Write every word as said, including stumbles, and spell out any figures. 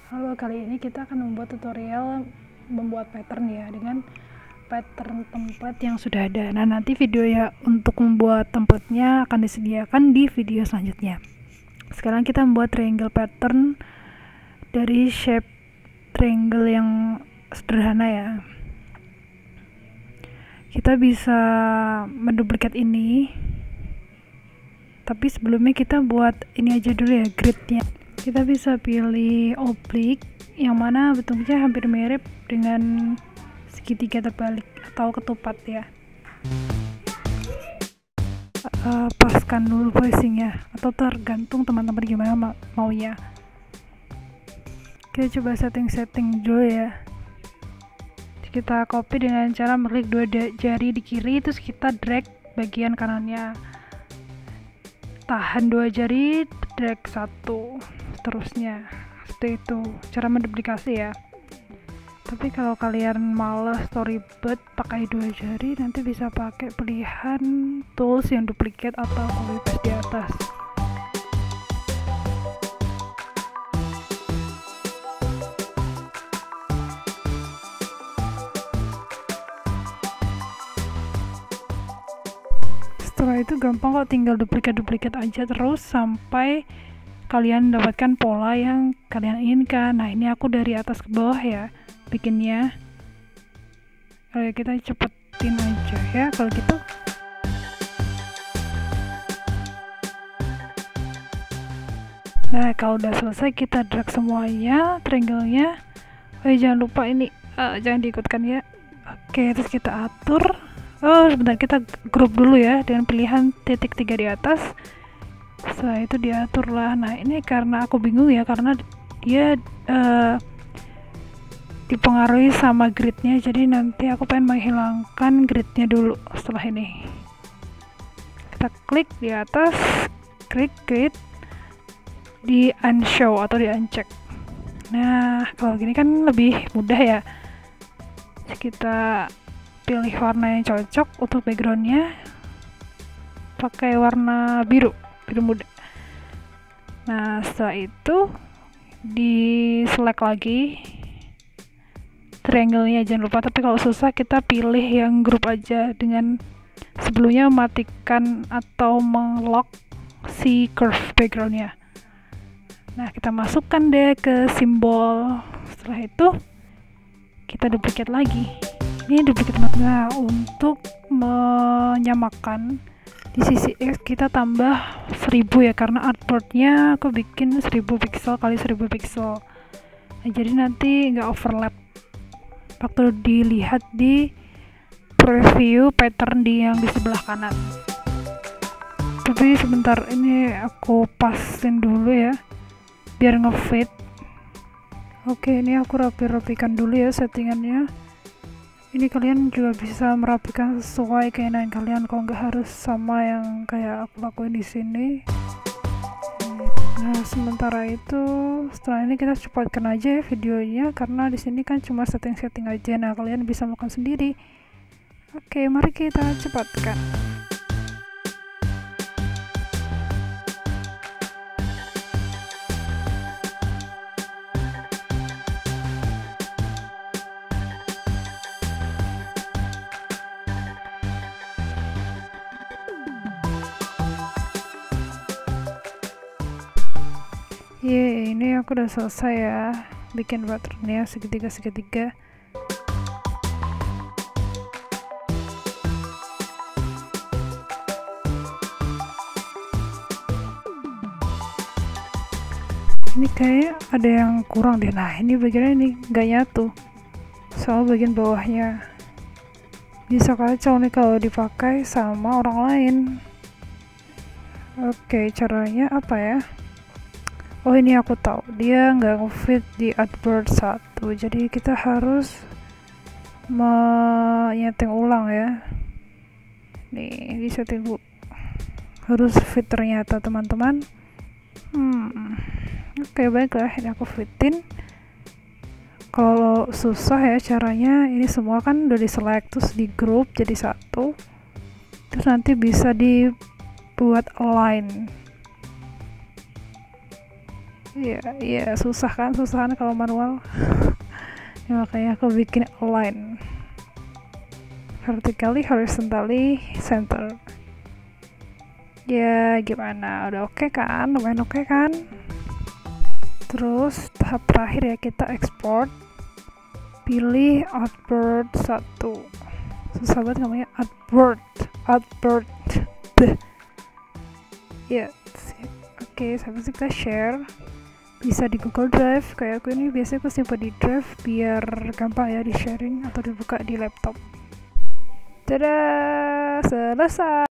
Halo, kali ini kita akan membuat tutorial membuat pattern ya, dengan pattern template yang sudah ada. Nah, nanti video ya untuk membuat templatenya akan disediakan di video selanjutnya. Sekarang kita membuat triangle pattern dari shape triangle yang sederhana ya. Kita bisa menduplikat ini, tapi sebelumnya kita buat ini aja dulu ya, gridnya. Kita bisa pilih oblique yang mana bentuknya hampir mirip dengan segitiga terbalik atau ketupat ya. Uh, paskan dulu placingnya, atau tergantung teman-teman gimana ma maunya. Kita coba setting-setting dulu ya. Kita copy dengan cara mengklik dua jari di kiri, terus kita drag bagian kanannya, tahan dua jari, drag satu, seterusnya. Seperti itu cara menduplikasi ya. Tapi kalau kalian malas atau ribet pakai dua jari, nanti bisa pakai pilihan tools yang duplicate atau copy paste di atas. Setelah itu gampang kok, tinggal duplikat-duplikat aja terus sampai kalian mendapatkan pola yang kalian inginkan. Nah, ini aku dari atas ke bawah ya bikinnya. Oke, kita cepetin aja ya kalau gitu. Nah, kalau udah selesai kita drag semuanya triangle-nya. Oh, jangan lupa ini uh, jangan diikutkan ya. Oke, terus kita atur. Oh, sebentar, kita grup dulu ya dengan pilihan titik tiga di atas. Setelah itu diatur lah. Nah, ini karena aku bingung ya, karena dia uh, dipengaruhi sama gridnya, jadi nanti aku pengen menghilangkan gridnya dulu. Setelah ini kita klik di atas, klik grid, di unshow atau di uncheck. Nah, kalau gini kan lebih mudah ya. Kita pilih warna yang cocok untuk backgroundnya, pakai warna biru biru muda. Nah, setelah itu di select lagi triangle-nya, jangan lupa. Tapi kalau susah kita pilih yang grup aja, dengan sebelumnya mematikan atau meng-lock si curve background-nya. Nah, kita masukkan deh ke simbol. Setelah itu kita duplicate lagi. Ini duplicate. Nah, untuk menyamakan di sisi X kita tambah seribu ya, karena artboardnya aku bikin seribu pixel kali seribu pixel. Nah, jadi nanti nggak overlap waktu dilihat di preview pattern di yang di sebelah kanan. Tapi sebentar, ini aku pasin dulu ya biar ngefit. Oke, ini aku rapi-rapikan dulu ya settingannya. Ini kalian juga bisa merapikan sesuai keinginan kalian, kalau nggak harus sama yang kayak aku lakuin di sini. Nah, sementara itu setelah ini kita cepatkan aja ya videonya, karena di sini kan cuma setting-setting aja. Nah, kalian bisa melakukan sendiri. Oke, mari kita cepatkan. Ye, ini aku udah selesai ya bikin patternnya segitiga-segitiga. Ini kayak ada yang kurang deh. Nah, ini bagiannya ini nggak nyatu soal bagian bawahnya. Bisa kacau nih kalau dipakai sama orang lain. Oke, caranya apa ya? Oh, ini aku tahu, dia nggak ngefit di artboard satu, jadi kita harus menyeting ulang ya. Nih, di setting dulu, harus fit ternyata teman-teman. Hmm, oke, baiklah, ini aku fitin. Kalau susah ya caranya, ini semua kan udah di select terus di group jadi satu, terus nanti bisa dibuat align. Iya, iya susah kan, susah kan kalau manual. Ya, makanya aku bikin align vertically, horizontally, center. Ya gimana, udah oke okay kan, lumayan oke okay kan. Terus tahap terakhir ya, kita export. Pilih outboard satu, susah banget namanya, outboard outboard ya. Oke, sampai kita share, bisa di Google Drive kayak aku ini. Biasanya aku simpan di Drive biar gampang ya di sharing atau dibuka di laptop. Dadah, selesai.